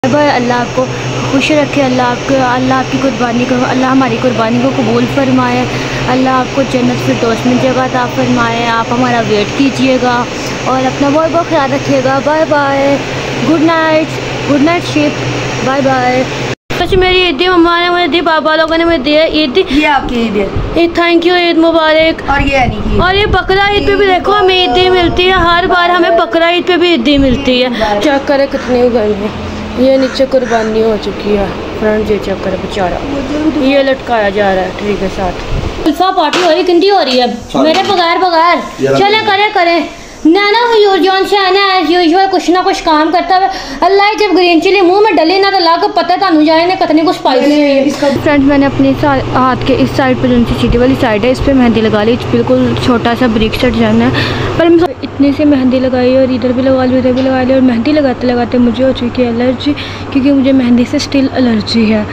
बार अल्लाह आपको खुश रखे, अल्लाह आपकी कुर्बानी को, अल्लाह हमारी कुर्बानी को कबूल फरमाए, अल्लाह आपको जन्नत फिरदौस में जगह अता फरमाए। आप हमारा वेट कीजिएगा और अपना बहुत बहुत ख्याल रखिएगा। Bye bye, good night ship, bye bye. अच्छा मेरी ईद मम्मा ने मुझे दी, पापा लोगों ने मुझे दिया ईद। ये आपकी ईद है। थैंक यू, ईद मुबारक। और ये अली की, और ये बकरा ईद पे भी देखो हमें ईदी मिलती है, हर बार हमें बकरा ईद पे भी ईदी मिलती है। चेक करें कितनी उगाई है, ये नीचे कुर्बानी हो चुकी है फ्रेंड, ये चेक करें बेचारा, ये लटकाया जा रहा है ट्री के साथ। अल्फा पार्टी हो रही, गंदी हो रही है मेरे बगैर चले करें नैना ह्यूर जॉन से आना एज यूजुअल कुछ ना कुछ काम करता है। अल्लाह जब ग्रीन चिली मुंह में डली ना तो ला को पता तानू जाए ने कितनी कुछ स्पाइसी है। फ्रेंड्स मैंने अपने हाथ के इस साइड पर जो सीधी वाली साइड है इस पर मेहंदी लगा ली, बिल्कुल छोटा सा ब्रिक सेट जाना है, पर मैं इतनी सी मेहंदी लगाई और इधर भी लगा ली उधर भी लगा ली, और मेहंदी लगाते लगाते मुझे हो चुकी है एलर्जी, क्योंकि मुझे मेहंदी से स्टिल एलर्जी है।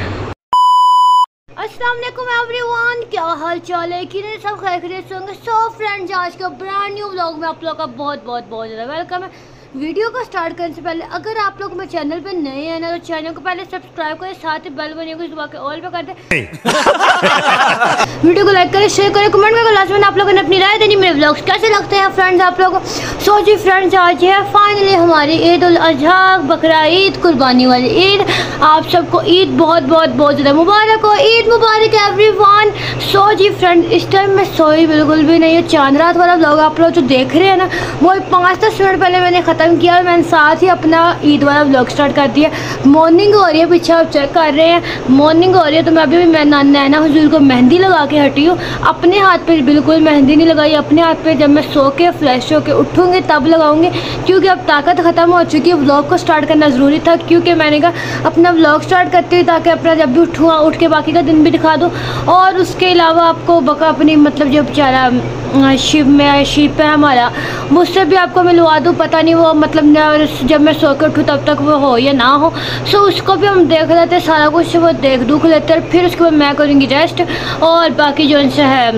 अस्सलाम वालेकुम एवरीवन, क्या हाल चाल है कि सब खैरियत होंगे। सो फ्रेंड्स आज का ब्रांड न्यू व्लॉग में आप लोग का बहुत ज़्यादा वेलकम है। वीडियो को स्टार्ट करने से पहले अगर आप लोग मेरे चैनल पे नए हैं ना तो चैनल को पहले सब्सक्राइब करें, साथ ही बेल बनी को दबा के ऑल पे कर दें। वीडियो को लाइक करें, शेयर करें, कमेंट करें। लास्ट में आप लोगों ने अपनी राय देनी मेरे व्लॉग्स कैसे लगते हैं फ्रेंड्स आप लोगों को। सो जी फ्रेंड्स आज है फाइनली हमारी ईद उल अजहा, बकरा ईद, कुर्बानी वाली ईद। आप सबको ईद बहुत ज़्यादा मुबारक हो, ईद मुबारक एवरीवन। सो जी फ्रेंड्स इस टाइम मैं सोई बिल्कुल भी नहीं है, चांद रात वाला व्लॉग आप लोग जो देख रहे हैं ना वो 5-10 मिनट पहले मैंने ख़त्म किया और मैंने साथ ही अपना ईद वाला व्लॉग स्टार्ट कर दिया। मॉर्निंग हो रही है, पीछे आप चेक कर रहे हैं मॉर्निंग हो रही है, तो मैं अभी भी नैना हुजूर को मेहंदी लगा के हटी हूँ। अपने हाथ पे बिल्कुल मेहंदी नहीं लगाई, अपने हाथ पे जब मैं सो के फ्रेश होके उठूँगी तब लगाऊंगी, क्योंकि अब ताकत ख़त्म हो चुकी है। व्लॉग को स्टार्ट करना ज़रूरी था, क्योंकि मैंने कहा अपना व्लॉग स्टार्ट करती हुई ताकि अपना जब भी उठ के बाकी का दिन भी दिखा दूँ। और उसके अलावा आपको बका अपनी मतलब जो बेचारा शिप है हमारा, मुझसे भी आपको मिलवा दूँ, पता नहीं वो मतलब जब मैं सो के उठूँ तब तक वो हो या ना हो। सो उसको भी हम देख लेते हैं, सारा कुछ वो देख दुख लेते हैं, फिर उसके बाद मैं करूँगी रेस्ट और बाकी जो उनसे है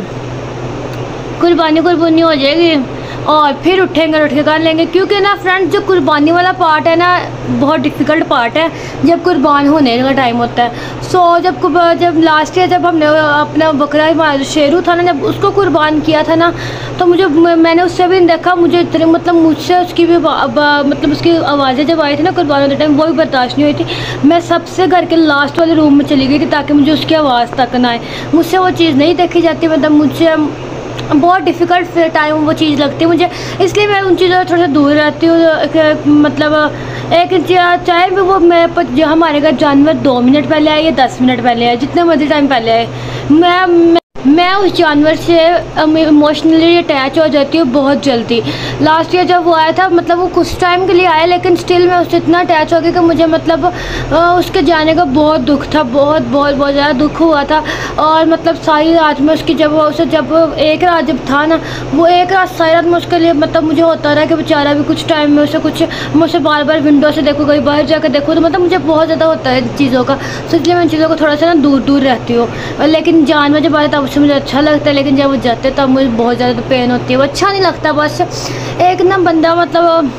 कुर्बानी हो जाएगी और फिर उठेंगे, उठ के कर लेंगे। क्योंकि ना फ्रेंड्स जो कुर्बानी वाला पार्ट है ना बहुत डिफ़िकल्ट पार्ट है जब कुर्बान होने का टाइम होता है। सो जब लास्ट ईयर जब हमने अपना बकरा हमारा शेरू था ना, जब उसको कुर्बान किया था ना, तो मैंने उससे भी देखा, मुझे इतने मतलब मुझसे उसकी भी मतलब उसकी आवाज़ें जब आई थी ना कुर्बान होते टाइम वो भी बर्दाश्त नहीं हुई थी। मैं सबसे घर के लास्ट वाले रूम में चली गई थी ताकि मुझे उसकी आवाज़ तक ना आए। मुझसे वो चीज़ नहीं देखी जाती, मतलब मुझे बहुत डिफ़िकल्ट टाइम वो चीज़ लगती है मुझे, इसलिए मैं उन चीज़ों से थोड़ा सा दूर रहती हूँ। मतलब एक चाहे भी वो जो हमारे घर जानवर 2 मिनट पहले आए या 10 मिनट पहले आए, जितने मर्जी टाइम पहले आए, मैं उस जानवर से इमोशनली अटैच हो जाती हूँ बहुत जल्दी। लास्ट ईयर जब वो आया था मतलब वो कुछ टाइम के लिए आया, लेकिन स्टिल मैं उससे इतना अटैच हो गई कि मुझे मतलब उसके जाने का बहुत दुख था, बहुत ज़्यादा दुख हुआ था। और मतलब सारी रात में उसकी जब एक रात जब था ना, वो एक रात सारी रात में उसके लिए मतलब मुझे होता रहा कि बेचारा भी कुछ टाइम में मैं उसे बार विंडो से देखूँ, कहीं बाहर जाकर देखूँ, तो मतलब मुझे बहुत ज़्यादा होता है चीज़ों का। तो इसलिए मैं इन चीज़ों को थोड़ा सा ना दूर रहती हूँ। लेकिन जानवर जब आए तब उससे मुझे अच्छा लगता है, लेकिन जब वो जाते हैं तब मुझे बहुत ज़्यादा पेन होती है, वो अच्छा नहीं लगता। बस एक ना बंदा मतलब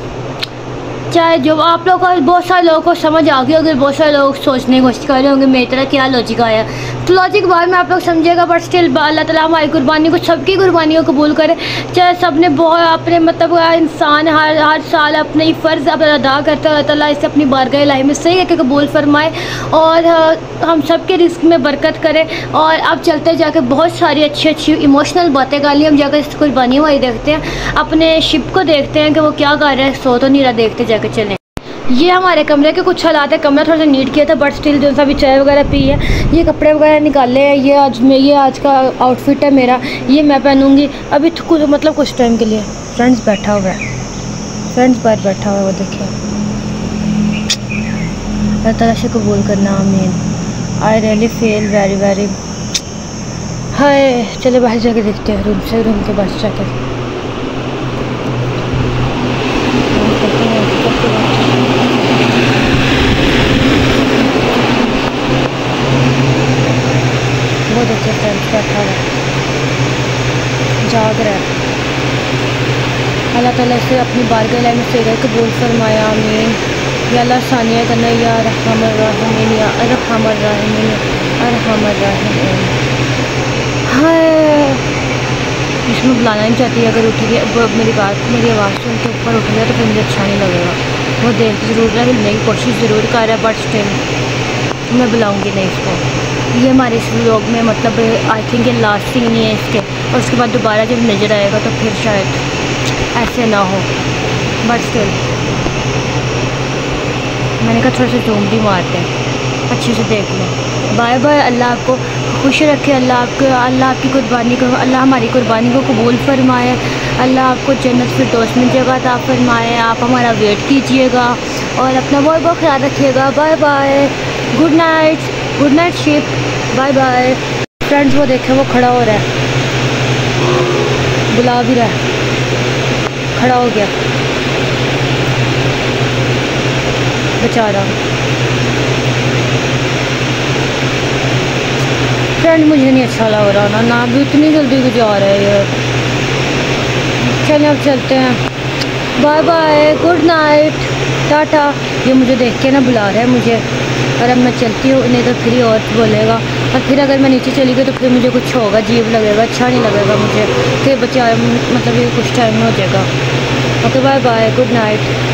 चाहे जो आप लोगों को बहुत सारे लोगों को समझ आ गई होगी, बहुत सारे लोग सोचने की कोशिश कर रहे होंगे मेरी तरह क्या लॉजिक आया, तो लॉजिक बाद में आप लोग समझिएगा। बट स्टिल अल्लाह ताला हमारी कुर्बानी को, सबकी कुर्बानी को कबूल करे। चाहे सब ने बहुत अपने मतलब इंसान हर साल अपने फ़र्ज़ अदा करता है, अल्लाह ताला इसे अपनी बारगाह इलाही में सही करके कबूल फरमाए और हम सब के रिस्क में बरकत करें। और अब चलते जाके बहुत सारी अच्छी इमोशनल बातें कर ली, हम जाकर इस कुर्बानी वाली देखते हैं, अपने शिप को देखते हैं कि वो क्या कर रहा है, सो तो नहीं रहा, देखते जाकर चलें। ये हमारे कमरे के कुछ हालात है, कमरा थोड़ा सा नीट किया था बट स्टिल जो सा भी चाय वगैरह पी है, ये कपड़े वगैरह निकाले हैं, ये आज का आउटफिट है मेरा, ये मैं पहनूंगी अभी मतलब कुछ टाइम के लिए। फ्रेंड्स बैठा हुआ है, फ्रेंड्स बाहर बैठा हुआ है, वो देखिए। अल्लाह ताला से कबूल करना, आमीन। I really feel very high. चले बाहर जाके देखते हैं, रूम के बाहर जाके। बहुत अच्छे फ्रेंड्स बैठा हुआ जाग रहा है, अल्लाह ताला से अपनी बारगाह में से कबूल फरमाया, आमीन। या अल्लाह सानिया करना या रहमर रहीमीन या अरहमर रहीमीन अरहमर रहीमीन। हाय इसमें बुलाना नहीं चाहती, अगर उठेगी अब मेरी आवाज़ सुन के ऊपर उठ गया तो फिर मुझे अच्छा नहीं लगेगा। वो देख ज़रूर रहा, हिलने की कोशिश ज़रूर कर रहा है, बट स्टिल मैं बुलाऊँगी नहीं इसको। ये हमारे इस व्लॉग में मतलब आई थिंक ये लास्ट सीन ही है इसके, और उसके बाद दोबारा जब नज़र आएगा तो फिर शायद ऐसे ना हो, बट स्टिल मैंने कहा थोड़ा सा जूम भी मारते हैं, अच्छे से देख लो। बाय बाय, अल्लाह आपको खुश रखे, अल्लाह आपकी कुर्बानी को, अल्लाह हमारी कुर्बानी को कबूल फरमाए, अल्लाह आपको जन्नत फिरदौस में जगह अता फरमाए। आप हमारा वेट कीजिएगा और अपना बहुत बहुत ख्याल रखिएगा। Bye bye, good night ship, bye bye. Friends वो देखें, वो खड़ा हो रहा है, बुला भी रहा है, खड़ा हो गया बेचारा। फ्रेंड मुझे नहीं अच्छा लग रहा ना भी इतनी जल्दी गुजार रहा है यार। चलिए अब चलते हैं, bye bye, good night, tata. ये मुझे देख के ना बुला रहा है मुझे, और अब मैं चलती हूँ, नहीं तो फिर ही और बोलेगा, और फिर अगर मैं नीचे चली गई तो फिर मुझे कुछ होगा, अजीब लगेगा, अच्छा नहीं लगेगा मुझे, फिर बच्चा मतलब ये कुछ टाइम में हो जाएगा। Okay bye bye, good night.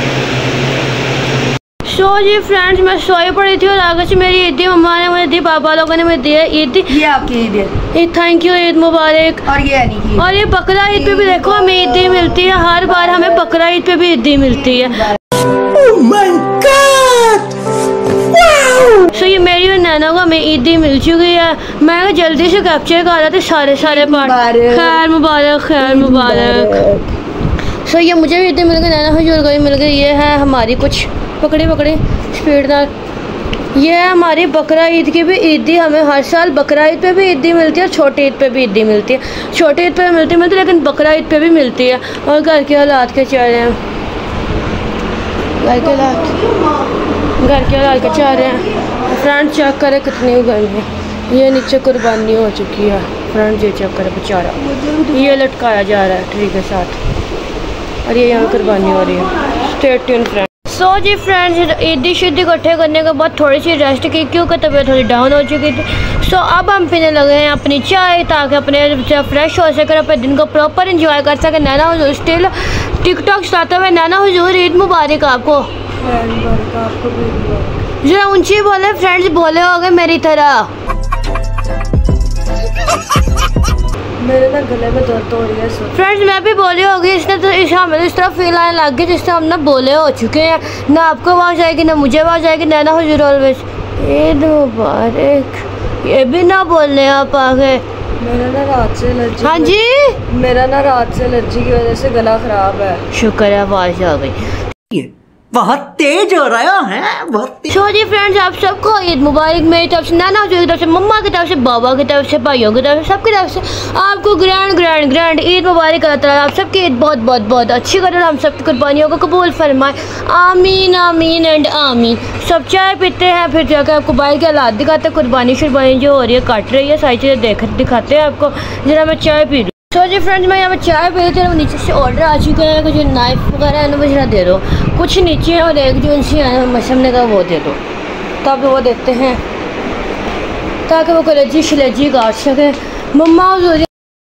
So जी फ्रेंड्स, मैं सोई पड़ी थी और आगे से मेरी ईदी मम्मा ने मुझे दी, पापा लोगों ने मुझे दिया ईद। ये आपकी ईद है, थैंक यू, ईद मुबारक। और ये अनी की, और ये बकरा ईद पे भी देखो हमें ईदी मिलती है, हर बार हमें बकरा ईद पे भी ईदी मिलती है। Oh my God! Wow! सो ये मेरी और नैना को हमें ईदी मिल चुकी है। मैं जल्दी से कैप्चर कर रहा था सारे पार्ट। खैर मुबारक, खैर मुबारक। सो ये मुझे भी ईदी मिल गई, नैना हजूर को भी मिल गई। ये है हमारी कुछ पकड़े स्पीडदार, ये है हमारी बकरा ईद की भी ईदी। हमें हर साल बकरा ईद पे भी ईदी मिलती है और छोटी ईद पे भी ईदी मिलती है। छोटी ईद पे मिलती है लेकिन बकरा ईद पे भी मिलती है। और घर के हालात के चल रहे हैं, घर के हालात के चल रहे हैं। फ्रंट चेक करे कितनी गर्मी है, ये नीचे कुर्बानी हो चुकी है। फ्रंट ये चेक करे बेचारा, ये लटकाया जा रहा है ट्री के साथ, और ये यहाँ कुर्बानी हो रही है। Stay tune friend. सो जी फ्रेंड्स, ईदी शिद्दी इकट्ठे करने के बाद थोड़ी सी रेस्ट की क्योंकि तबीयत थोड़ी डाउन हो चुकी थी। सो अब हम पीने लगे हैं अपनी चाय ताकि अपने फ्रेश हो सके, अपने दिन को प्रॉपर इंजॉय कर सके। नैना हुजूर स्टिल टिकटॉक चलाते हुए। नैना हुजूर ईद मुबारक आपको। जरा ऊंची बोले फ्रेंड्स, बोले हो गए मेरी तरह। मेरे ना गले में दर्द हो रही है फ्रेंड्स, मैं भी बोले होगी, इसने तो हमें इस तरह फील आने लग गई जिससे हम ना बोले हो चुके हैं। ना आपको आवाज़ आएगी ना मुझे आवाज़ आएगी। नैना हुजूर ऑलवेज ईद मुबारक, ये भी ना बोलने आप आगे। मेरा ना रात से एलर्जी, हाँ जी, मेरा ना रात से एलर्जी की वजह से गला खराब है। शुक्र है आवाज़ आ गई। बहुत तेज हो रहा है, बहुत तेज। सो जी फ्रेंड्स, आप सबको ईद मुबारक। मेरी तरफ से, नैना हुजूर की तरफ से, मम्मा की तरफ से, बाबा की तरफ से, भाइयों की तरफ से, सबकी तरफ से आपको ग्रैंड ईद मुबारक करता है। आप सबकी ईद बहुत बहुत बहुत अच्छी करें, हम सबकी कुर्बानियों को कबूल फरमाए। आमीन आमीन एंड आमीन। सब चाय पीते हैं, फिर जाकर आपको बाहर के हालात दिखाते हैं, कुर्बानी शुरबानी जो हो रही है, काट रही है, सारी चीज़ें दिखाते हैं आपको। जरा मैं चाय पी लूँ। सो जी फ्रेंड्स, मैं यहाँ पर चाय पी रही थी, नीचे से ऑर्डर आ चुका है कि जो नाइफ वगैरह है ना मुझे दे दो। कुछ नीचे है और एक जो उनसे है मशम ने कहा वो दे दो, तब वो देते हैं ताकि वो कलेजी शलेजी काट सके। मम्मा हुजूर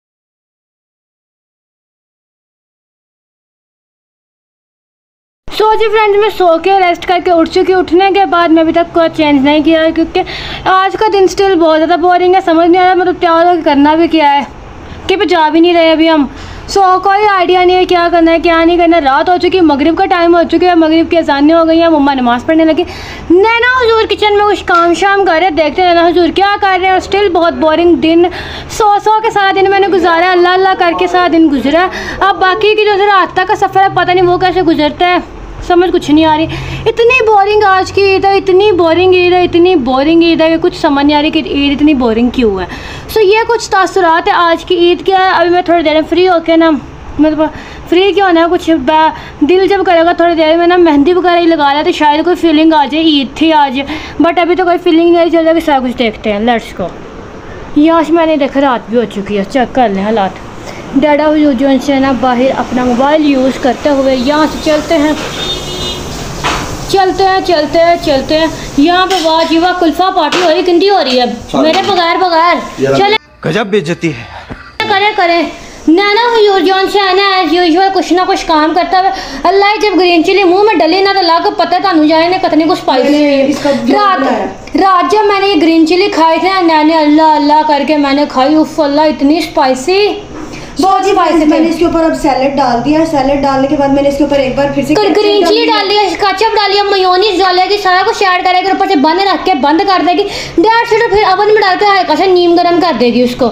सो जी फ्रेंड्स, मैं सो के रेस्ट करके उठ चुकी। उठने के बाद मैं अभी तक कोई चेंज नहीं किया है क्योंकि आज का दिन स्टिल बहुत ज़्यादा बोरिंग है। समझ नहीं आ रहा मतलब तैयार होकर करना भी क्या है, कि पे जा भी नहीं रहे अभी हम। सो कोई आइडिया नहीं है क्या करना है क्या नहीं करना। रात हो चुकी है, मगरिब का टाइम हो चुका है, मगरिब की अज़ानें हो गई हैं, मम्मा नमाज़ पढ़ने लगी। नैना हुजूर किचन में कुछ काम शाम कर रहे, देखते हैं नैना हुजूर क्या कर रहे हैं। स्टिल बहुत बोरिंग दिन, सो के सारा दिन मैंने गुजारा, अल्लाह अल्लाह करके सारा दिन गुजरा। अब बाकी की जो रात तक का सफ़र है पता नहीं वो कैसे गुजरता है, समझ कुछ नहीं आ रही। इतनी बोरिंग आज की ईद है, इतनी बोरिंग ईद है, इतनी बोरिंग ईद है कि कुछ समझ नहीं आ रही कि ईद इतनी बोरिंग क्यों है। सो ये कुछ तासुरात है आज की ईद के। अभी मैं थोड़ी देर में फ्री होकर ना, मतलब फ्री क्यों होना है, कुछ दिल जब करेगा थोड़ी देर में ना मेहंदी वगैरह ही लगा लिया तो शायद कोई फीलिंग आ जाए, ईद थी आज। बट अभी तो कोई फीलिंग नहीं चल रहा कि सारा कुछ देखते हैं। Let's go. यहाँ से मैंने देखा रात भी हो चुकी है, चेक कर लें हालात। डैडा हुजूर जो से ना बाहर अपना मोबाइल यूज़ करते हुए यहाँ से चलते हैं। चलते हैं चलते हैं चलते हैं। यहाँ पे वाह जी वाह कुल्फा पार्टी हो रही, गंदी हो रही है मेरे बगैर चले। गजब बेइज्जती है। करे करे नैना हुजूर जॉन से आना एज यूजुअल कुछ ना कुछ काम करता है। अल्लाह जब ग्रीन चिली मुंह में डली ना तो ला को पता तानू जाए ने कितनी कुछ स्पाइसी है। रात जब मैंने ये ग्रीन चिली खाई थे नैने अल्लाह अल्लाह करके मैंने खाई, उफ अल्लाह इतनी स्पाइसी, बहुत स्पाइसी। मैंने इसके ऊपर अब सैलेड डाल दिया, सैलेड डालने के बाद मैंने इसके ऊपर एक बार फिर से ग्रीन चिली डाल दिया, केचप डाल दिया, मेयोनीज डालेगी, सारा कुछ ऐड करेगी, ऊपर से बंद रख के बंद कर देगी, डेढ़ से फिर ओवन में डाल के हल्का सा नीम गरम कर देगी उसको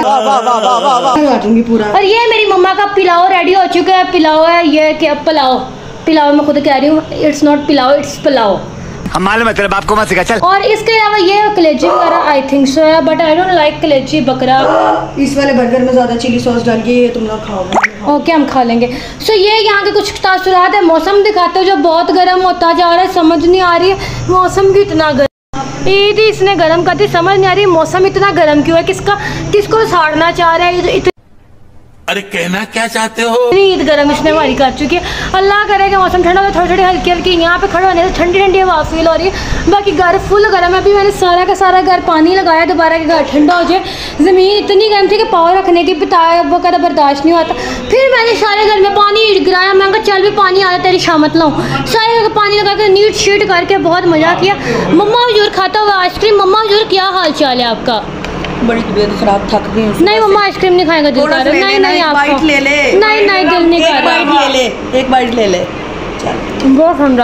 दूंगी पूरा। और ये मेरी मम्मा का पिलाओ रेडी हो चुका है। पिलाओ है ये क्या पिलाओ, पिलाओ मैं खुद कह रही हूँ, इट्स नॉट पिलाओ इट्स पिलाओ। हम मालूम है तेरे बाप को मत सिखा चल। और इसके अलावा ये कलेजी वगैरह आई थिंक सो है, बट आई डोंट लाइक कलेजी बकरा। इस वाले बर्गर में ज़्यादा चिली सॉस डाल के तुम लोग खाओगे। ओके हम खा लेंगे। सो ये यहाँ के कुछ तासुरात है, मौसम दिखाते हो जो बहुत गर्म होता जा रहा है, समझ नहीं आ रही है मौसम भी इतना गर्म। ईद ही इसने गर्म कर दी, समझ नहीं आ रही मौसम इतना गर्म क्यों है, किसको साड़ना चाह रहा है। अरे कहना क्या चाहते हो? ईद गर्म इसने हमारी कर चुकी है। अल्लाह करेगा मौसम ठंडा हो, थोड़ी थोड़ी हल्की हल्की यहाँ पे खड़े होने से ठंडी ठंडी हवा फील हो रही है। बाकी घर फुल गर्म है। अभी मैंने सारा का सारा घर पानी लगाया दोबारा कि घर ठंडा हो जाए। ज़मीन इतनी गर्म थी कि पाव रखने की बताया वो कदा बर्दाश्त नहीं होता। फिर मैंने सारे घर में पानी गिराया, मैं कहा चल भी पानी आ रहा तेरी शामत लाऊँ। सारे पानी लगा के नीट शीट करके बहुत मज़ा किया। मम्मा हजूर खाता हुआ आइसक्रीम। मम्मा हजूर क्या हाल चाल है आपका? बड़ी तबीयत खराब, थक गई हूं। नहीं मम्मा आइसक्रीम नहीं खाएगा, दिल कर रहा है। नहीं नहीं आप बाइट ले ले। नहीं नहीं दिल नहीं कर रहा। एक बाइट ले ले, एक बाइट ले ले। चल बहुत ठंडा।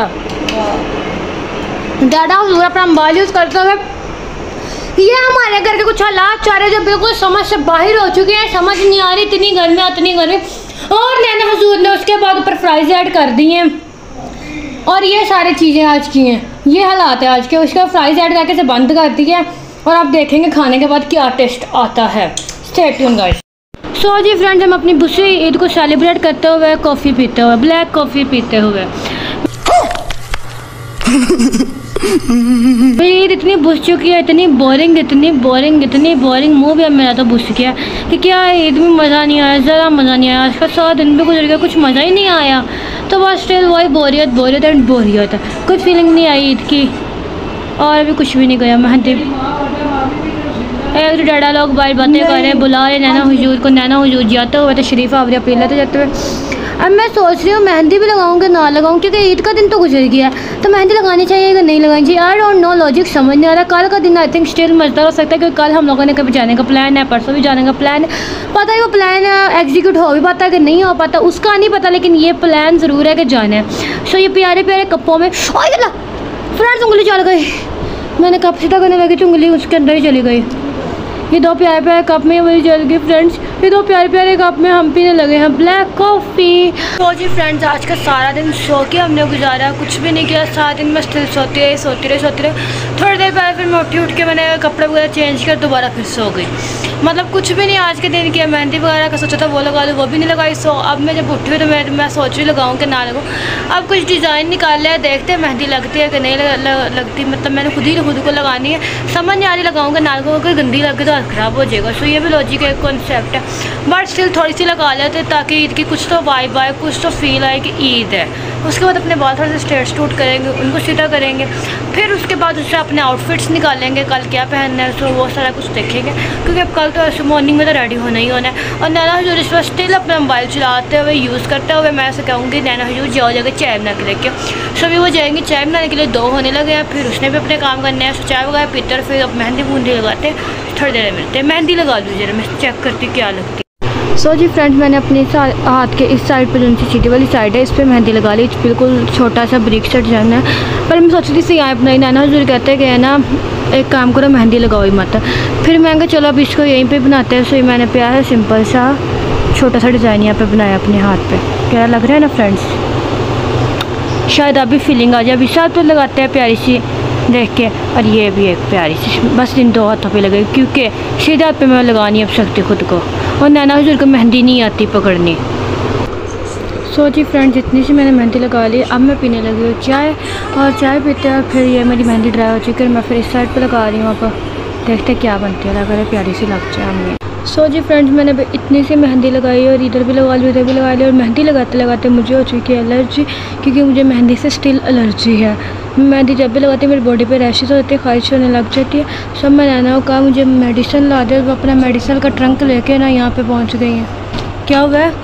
दादा हजूर अपना मोबाइल यूज़ करते हुए ये हमारे घर के कुछ हालात चाह रहे जो बिल्कुल समझ से बाहर हो चुके हैं, समझ नहीं आ रही इतनी गर्मी इतनी गर्मी। और नैना हजूर ने उसके बाद ऊपर फ्राइज ऐड कर दी हैं और ये सारी चीज़ें आज की हैं। ये हालात है आज के, उसका फ्राइज ऐड करके से बंद कर दिया और आप देखेंगे खाने के बाद क्या टेस्ट आता है। Stay tune guys. सो जी फ्रेंड्स, हम अपनी दूसरी ईद को सेलिब्रेट करते हुए कॉफ़ी पीते हुए, ब्लैक कॉफ़ी पीते हुए। ईद इतनी बुझ चुकी है, इतनी बोरिंग इतनी बोरिंग इतनी बोरिंग। मुँह भी अब मेरा तो बुझ गया कि क्या ईद में मज़ा नहीं आया, ज़रा मज़ा नहीं आया। आज का 100 दिन भी गुजर गया, कुछ मज़ा ही नहीं आया। तो बस स्टिल वही बोरियत बोरियत एंड बोरियत है, कुछ फीलिंग नहीं आई ईद की। और अभी कुछ भी नहीं गया। मेहंदी एक डाडा लोग बाहर बातें कर रहे, बुला रहे नैना हुजूर को। नैना हुजूर जाते हुए तो शरीफा आवरिया पी लेते जाते हुए। अब मैं सोच रही हूँ मेहंदी भी लगाऊँ कि ना लगाऊँ, क्योंकि ईद का दिन तो गुजर गया है तो मेहंदी लगानी चाहिए कि नहीं लगानी चाहिए। आई डोंट नो, लॉजिक समझ नहीं आ रहा। कल का दिन आई थिंक स्टिल मज़ेदार हो सकता है, क्योंकि कल हम लोगों ने कभी जाने का प्लान है, परसों भी जाने का प्लान है। पता है वो प्लान एग्जीक्यूट हो भी पाता है कि नहीं हो पाता, उसका नहीं पता, लेकिन ये प्लान ज़रूर है कि जाना है। सो ये प्यारे प्यारे कप्पों में फ्रेंड्स उंगली चल गई। मैंने कप सीधा करने लगी तो उंगली उसके अंदर ही चली गई। ये दो प्यारे प्यारे कप में वही जल गई फ्रेंड्स। ये दो प्यारे प्यारे कप में हम पीने लगे हैं ब्लैक कॉफ़ी। तो जी फ्रेंड्स, आज का सारा दिन सो के हमने गुजारा, कुछ भी नहीं किया। सारा दिन मैं स्टिल सोती रही। थोड़ी देर बाद फिर मैं उठ के मैंने कपड़े वगैरह चेंज कर दोबारा फिर सो गई। मतलब कुछ भी नहीं आज के दिन किया। मेहंदी वगैरह का सोचा था वो लगा लूँ, वो भी नहीं लगाई। सो अब मैं जब उठी हुई तो मैं सोच रही लगाऊँ कि ना लगाऊँ। अब कुछ डिज़ाइन निकाल लिया, देखते हैं मेहंदी लगती है कि नहीं लगती। मतलब मैंने खुद को लगानी है, समझ नहीं आ रही लगाऊँगा ना लगाऊँ, कोई गंदी लगे तो ख़राब हो जाएगा। सो ये भी लॉजिक एक कॉन्सेप्ट है, बट स्टिल थोड़ी सी लगा लेते ताकि ईद की कुछ तो वाइब आए, कुछ तो फील आए कि ईद है। उसके बाद अपने बाल थोड़े से स्ट्रेट स्टूट करेंगे, उनको सीधा करेंगे। फिर उसके बाद उससे अपने आउटफिट्स निकालेंगे, कल क्या पहनना है, सो वो सारा कुछ देखेंगे। क्योंकि अब कल तो ऐसे मॉर्निंग में तो रेडी होना ही होना है। और नैना हजूर इस वक्त स्टिल अपना मोबाइल चलाते हुए यूज़ करते हुए मैं ऐसे कहूँगी नैना हजूर जाओ जाकर चाय बना के लेके। सभी वो जाएंगे चाय बनाने के लिए, 2 होने लगे हैं। फिर उसने भी अपने काम करने हैं, चाय वगैरह पीते हैं। फिर अब मेहंदी बूंदी लगाते थोड़ी देर मिलते हैं। मेहंदी लगा लूँ जरा, मैं चेक करती क्या लगती है। सो जी फ्रेंड्स, मैंने अपने हाथ के इस साइड पर जो सीधी वाली साइड है इस पर मेहंदी लगा ली। बिल्कुल छोटा सा ब्रिक सेट डिजाइन है, पर मैं सोच रही थी यहाँ अपना नैना हजूर कहते हैं कि है ना एक काम करो मेहंदी लगाओ ही मत। फिर मैं कहा चलो अब इसको यहीं पे बनाते हैं। सो मैंने प्यार है सिंपल सा छोटा सा डिज़ाइन यहाँ पे बनाया अपने हाथ पे। क्या लग रहा है ना फ्रेंड्स, शायद अभी फीलिंग आ जाए। अभी साथ पे लगाते हैं प्यारी सी देख के। और ये भी एक प्यारी सी, बस इन 2 हाथों पे लगे क्योंकि सीधे हाथ पे मैं लगा नहीं अब सकती खुद को, और नैना हजूर को मेहंदी नहीं आती पकड़नी। सो जी फ्रेंड्स, इतनी सी मैंने मेहंदी लगा ली। अब मैं पीने लगी हूँ चाय, और चाय पीते हैं फिर ये मेरी मेहंदी ड्राई हो चुकी है। मैं फिर इस साइड पे लगा रही हूँ। अब देखते क्या बनती है, लग रहा है प्यारी सी लग जाए हमें। सो जी फ्रेंड्स, मैंने अभी इतनी सी मेहंदी लगाई और इधर भी लगा ली, उधर भी लगा ली, और मेहंदी लगाते लगाते मुझे हो चुकी है एलर्जी, क्योंकि मुझे मेहंदी से स्टिल एलर्जी है। मेहंदी जब भी लगाती हूँ मेरी बॉडी पे रैशेस होती है, ख़ारिश होने लग जाती है। सब मैं नैना को कहा मुझे मेडिसिन ला दे, वो अपना मेडिसिन का ट्रंक लेके ना यहाँ पर पहुँच गई हैं। क्या हुआ है?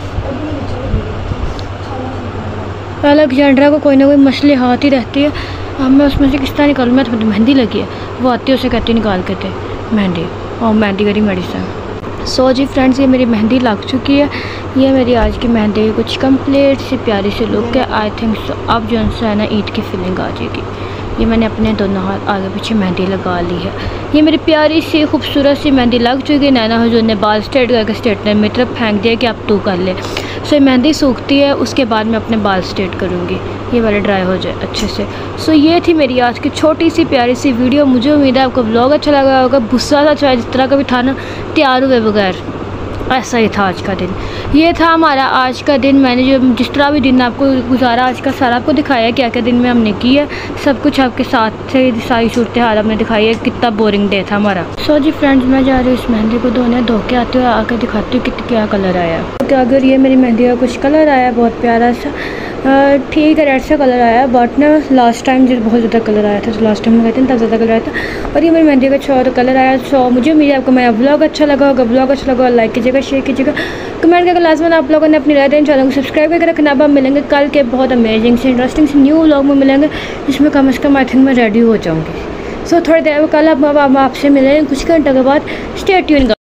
अलेक्जेंड्रा को कोई ना कोई मछली हाथ ही रहती है। अब मैं उसमें से किस तरह निकालूँ? मैं तो मेहंदी लगी है, वो आती है उसे कहती निकाल के थे मेहंदी, और मेहंदी करी मेडिसिन। सो जी फ्रेंड्स, ये मेरी मेहंदी लग चुकी है। ये मेरी आज की मेहंदी कुछ कंप्लीट सी प्यारी सी लुक है। आई थिंक सो अब जो है ना ईद की फीलिंग आ जाएगी। ये मैंने अपने दोनों हाथ आगे पीछे मेहंदी लगा ली है। ये मेरी प्यारी सी खूबसूरत सी मेहंदी लग चुकी है। नैना हुजूर ने बाल स्ट्रेट करके स्ट्रेटनर मेरी तरफ फेंक दिया कि अब तू कर ले। सो मेहंदी सूखती है, उसके बाद मैं अपने बाल स्ट्रेट करूँगी, ये वाले ड्राई हो जाए अच्छे से। सो ये थी मेरी आज की छोटी सी प्यारी सी वीडियो। मुझे उम्मीद है आपको व्लॉग अच्छा लगा होगा। गुस्सा था चाहे जिस तरह का भी था ना, तैयार हुए बगैर, ऐसा ही था आज का दिन। ये था हमारा आज का दिन। मैंने जो जिस तरह भी दिन आपको गुजारा आज का सारा आपको दिखाया, क्या क्या दिन में हमने किया, सब कुछ आपके साथ से सारी सूरत हाल हमने दिखाई है। कितना बोरिंग डे था हमारा। सो जी फ्रेंड्स, मैं जा रही हूँ इस मेहंदी को धो के आती हूँ, आके दिखाती हूँ कि क्या कलर आया। तो अगर ये मेरी मेहंदी का कुछ कलर आया बहुत प्यारा सा, ठीक है, रेड सा कलर आया, बट ना लास्ट टाइम जो बहुत ज़्यादा कलर आया था, तो लास्ट टाइम में कहते हैं तब ज़्यादा कलर आया था, और ये मेरी मेहंदी का अच्छा कलर आया। सो मुझे उम्मीद है आपको मेरा व्लॉग अच्छा लगा होगा। व्लॉग अच्छा लगा लाइक कीजिएगा, शेयर कीजिएगा, कमेंट करके लाजमन आप लोगों ने अपनी राय दें। चैनल को सब्सक्राइब करके रखना। अब हम मिलेंगे कल के बहुत अमेजिंग से इंटरेस्टिंग से न्यू व्लॉग में मिलेंगे, जिसमें कम से कम आई थिंक मैं रेडी हो जाऊँगी। सो थोड़ी देर कल अब आपसे मिलेंगे कुछ घंटों के बाद। Stay tune.